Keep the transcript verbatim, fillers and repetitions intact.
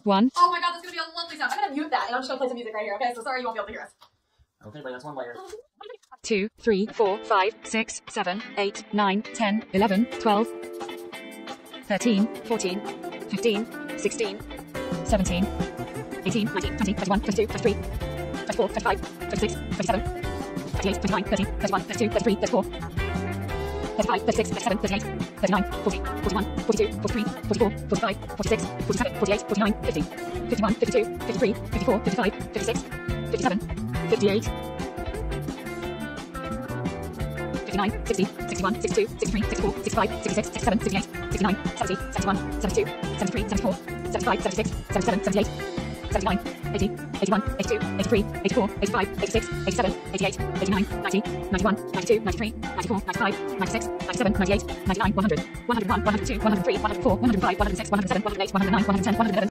one. Oh my god, that's gonna be a lovely sound. I'm gonna mute that and I'm just gonna play some music right here, okay? So sorry you won't be able to hear us. Okay, but that's one layer. two, three, four, five, six, seven, eight, nine, ten, eleven, twelve, thirteen, fourteen, fifteen, sixteen, seventeen, eighteen, nineteen, twenty, twenty-one, twenty-two, twenty-three, twenty-four, twenty-five, twenty-six, twenty-seven, twenty-eight, twenty-nine, thirty, thirty-one, thirty-two, thirty-three, thirty-four, thirty-five, thirty-six, thirty-seven, thirty-eight, thirty-nine, forty, forty-one, forty-two, forty-three, forty-four, forty-five, forty-six, forty-seven, forty-eight, forty-nine, fifty, fifty-one, fifty-two, fifty-three, fifty-four, fifty-five, fifty-six, fifty-seven, fifty-eight, fifty-nine, sixty, sixty-one, sixty-two, sixty-three, sixty-four, sixty-five, sixty-six, sixty-seven, sixty-eight, sixty-nine, seventy, seventy-one, seventy-two, seventy-three, seventy-four, seventy-five, seventy-six, seventy-seven, seventy-eight, seventy-nine, eighty, eighty-one, eighty-two, eighty-three, eighty-four, eighty-five, eighty-six, eighty-seven, eighty-eight, eighty-nine, ninety, ninety-one, ninety-two, ninety-three, ninety-four, ninety-five, ninety-six, ninety-seven, ninety-eight, ninety-nine, one hundred, one hundred one, one hundred two, one hundred three, one hundred four, one hundred five, one hundred six, one hundred seven, one hundred eight, one hundred nine, one hundred ten, one hundred eleven.